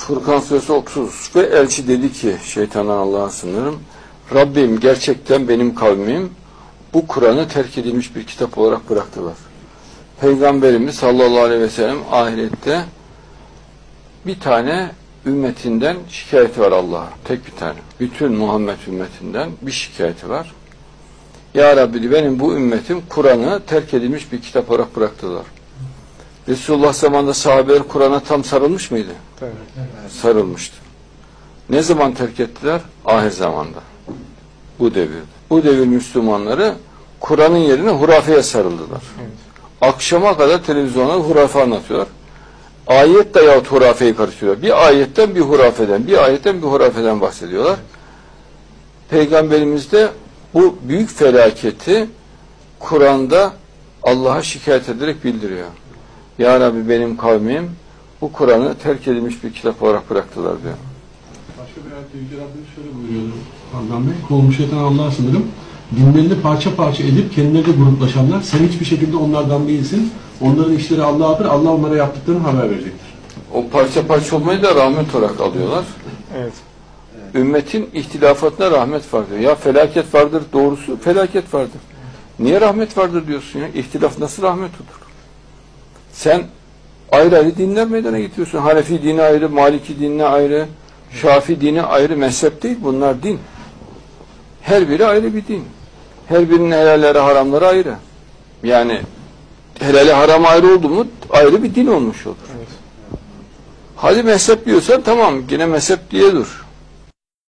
Furkan Suresi 30 ve elçi dedi ki, şeytandan Allah'a sığınırım, Rabbim gerçekten benim kavmim bu Kur'an'ı terk edilmiş bir kitap olarak bıraktılar. Peygamberimiz sallallahu aleyhi ve sellem ahirette bir tane ümmetinden şikayeti var Allah'a. Tek bir tane. Bütün Muhammed ümmetinden bir şikayeti var. Ya Rabbi benim bu ümmetim Kur'an'ı terk edilmiş bir kitap olarak bıraktılar. Resulullah zamanında sahabeler Kur'an'a tam sarılmış mıydı? Evet. Sarılmıştı. Ne zaman terk ettiler? Ahir zamanda. Bu devir. Bu devir Müslümanları Kur'an'ın yerine hurafeye sarıldılar. Evet. Akşama kadar televizyonda hurafe anlatıyorlar. Ayet de yahut hurafeyi karıştırıyor. Bir ayetten bir hurafeden, bir ayetten bir hurafeden bahsediyorlar. Peygamberimiz de bu büyük felaketi Kur'an'da Allah'a şikayet ederek bildiriyor. Ya Rabbi benim kavmim bu Kur'an'ı terk edilmiş bir kitap olarak bıraktılar diyor. Başka bir ayette Yüce Rabbimiz şöyle buyuruyordu. Adnan Bey, kovulmuş şeytan Allah'a sınırım. Dinlerini parça parça edip kendileri de gruplaşanlar, sen hiçbir şekilde onlardan değilsin. Onların işleri Allah'adır. Allah onlara yaptıklarını haber verecektir. O parça parça olmayı da rahmet olarak alıyorlar. Evet. Ümmetin ihtilafatına rahmet vardır. Ya felaket vardır, doğrusu felaket vardır. Niye rahmet vardır diyorsun ya? İhtilaf nasıl rahmet olur? Sen ayrı ayrı dinler meydana getiriyorsun. Hanefi dini ayrı, Maliki dini ayrı, Şafii dini ayrı, mezhep değil. Bunlar din. Her biri ayrı bir din. Her birinin helalleri, haramları ayrı. Yani helali haram ayrı oldu mu ayrı bir din olmuş olur. Evet. Hadi mezhep diyorsan tamam, yine mezhep diye dur.